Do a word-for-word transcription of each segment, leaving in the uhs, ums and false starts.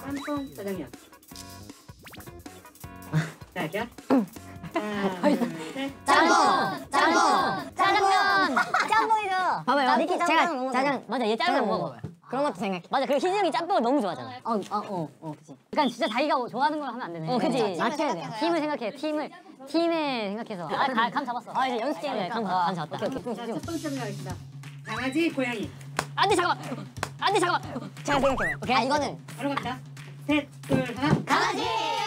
짬뽕 짜장면. 자, 할게요. 하나, 둘, 셋. 짬뽕! 짬뽕! 짜장면! 짬뽕이죠. 봐봐요. 니키 제가 짬뽕 짜장 맞아 얘 짜장 먹어. 그런 것도 생각해. 맞아. 그리고 희진이 형이 짬뽕을 너무 좋아하잖아. 어, 어, 어, 어, 그치. 그러니까 진짜 자기가 좋아하는 걸 하면 안 되네. 어, 그치. 맞춰야 돼요. 팀을 생각해. 팀을 팀에 생각해서. 아, 가, 감 잡았어. 아, 이제 연습 중이니까. 감, 감 잡았다. 오케이, 오케이. 자, 첫 번째 문제 가겠습니다. 강아지, 고양이. 안 돼, 잠깐만. 안 돼, 잠깐만. 제가 생각해요. 오케이. 아, 이거는 바로 갑니다. 셋, 둘, 하나. 강아지!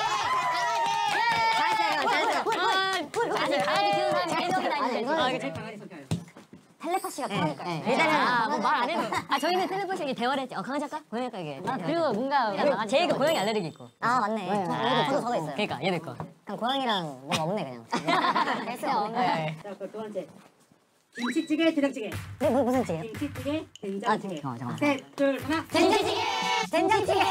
잘했어요, 잘했어요. 강아지, 강아지 키우는 사람이 세 명이나 아니, 있는데. 이거는 아, 제 강아지 성격이에요. 텔레파시가 통하니까. 네. 일단은 아, 뭐 말 안 해도. 아, 저희는 텔레포시 대화를 했지. 어, 강아지 할까? 고양이 할까? 이게. 아, 그리고 뭔가 강아지 제이가 고양이 알레르기 있고. 아, 맞네. 네. 저도, 저도 저도 있어요. 그러니까 얘네 거. 그냥 고양이랑 뭐가 없네, 그냥. 됐어요. 네. 자, 그럼 두 번째. 김치찌개, 된장찌개. 네, 뭐, 무슨 찌개? 김치찌개, 아, 된장찌개. 잠깐만, 잠깐만. 셋, 둘, 하나. 된장찌개! 된장찌개!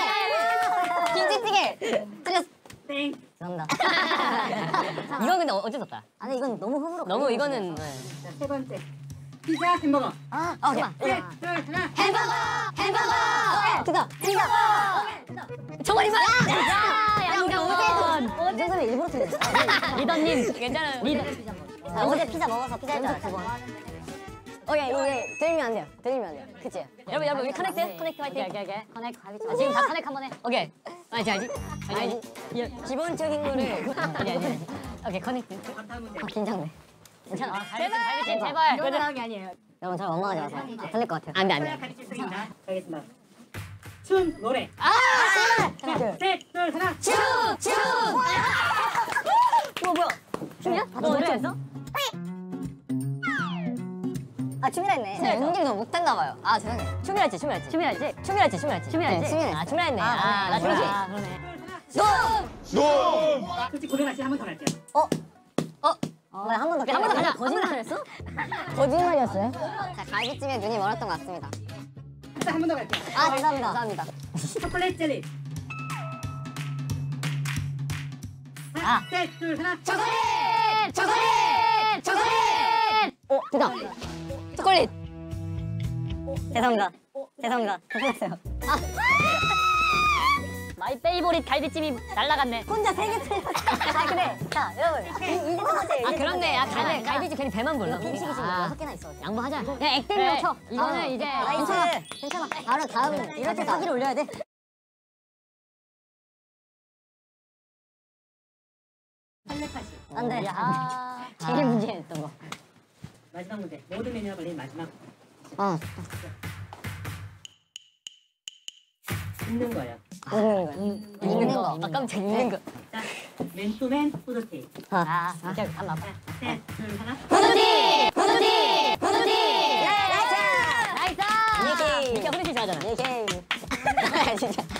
김치찌개! 틀렸어. 땡. 죄송합니다. 이건 근데 어- 어쩔 수 없다. 아니, 이건 너무 흥으로. 너무 이거는 네. 자, 세 번째. 피자, 햄버거. 아, 아, 잠깐만. 셋, 둘, 하나. 햄버거! 햄버거! 그다! 피자! 정원이만. 야, 야, 우리 양정원. 어제 이 정도면 일부러 틀렸어. 리더님 괜찮아요. 리더. 아, 어제 피자 먹어서 피자 했잖아, 두 번. 오케이, 이게 들리면 안 돼요. 들리면 안 돼요. 그치? 여러분 여러분 우리 커넥트 커넥트 화이팅. 오케이 오케이 커넥트 아, 지금 다 커넥트 한번 해. 오케이. 알지 알지 알지. 예, 기본적인 거를. 알지 알지 알지. 오케이 커넥트. 다음 문제. 아, 긴장돼. 괜찮아. 제발 갈비찜 제발. 이거 나온 게 아니에요. 여러분, 잘 원망하지 마세요. 아, 틀릴 것 같아요. 안돼 안돼. 소야 가르칠 승입니다. 가겠습니다. 춤, 노래. 아 자, 셋, 둘, 하나. 춤! 춤! 뭐 뭐야? 춤이야? 아, 너 노래했어? 아, 춤이라 했네. 춤이라 했어. 연기를 너무 못했나 봐요. 아, 죄송해요. 춤이라 했지 춤이라 했지. 춤이라 했지. 춤이라 했지 춤이라 했지. 춤이라 네, 했지. 춤이라 했어. 아 춤이라 했네. 아, 아나 그러네. 춤이지. 아, 그러네. 솔직히 고백하시 한번 더 갈게요. 어? 어? 왜 한 번 더. 한 번 더 가자. 거짓말 했어? 거짓말이었어요? 자, 갈비찜에 눈이 멀었던 것 같습니다. 일단 한 번 더 갈게요. 아, 감사합니다. 감사합니다. 초콜릿 젤리. 하나, 셋, 둘, 하나. 초콜릿 초콜릿 초콜릿. 어, 됐다. 초콜릿. 죄송합니다. 죄송합니다. 죄송했어요. 마이 페이보릿 갈비찜이 날라갔네. 혼자 세 개 틀렸어. 아, 그래. 자, 여러분. 이제 첫 번째. 아 그렇네. 아 갈비 아, 갈비찜 괜히 배만 불러. 빙식이 지금 아, 여섯 개나 있어. 양보하자. 그냥 그래, 액땜으로 쳐. 이거는 아, 이제 아, 괜찮아. 괜찮아. 바로 다음. 이럴 때 사기를 올려야 돼. 텔레파시. 안 돼. 야. 제일 문제였던 거. 마지막 문제. 모든 메뉴가 걸린 마지막. 어, 읽는 거예요. 읽는 거야. 읽는 거. 아 깜짝 읽는 거. 자, 맨투맨 푸드티. 아 진짜 안 맞아. 셋, 둘, 하나. 후드티 후드티 후드티. 나이스! 나이스. 니키. 니키 후드티 좋아하잖아. 이 게임. 진짜.